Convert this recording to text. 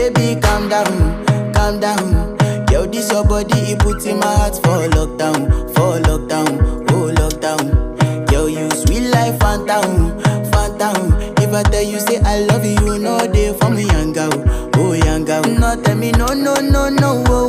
baby, calm down. Yo, this your body, it puts in my heart for lockdown, oh lockdown. Yo, you sweet life, phantom, phantom. If I tell you say I love you, no day for me, young girl, oh young girl. No tell me no, no, no, no, oh.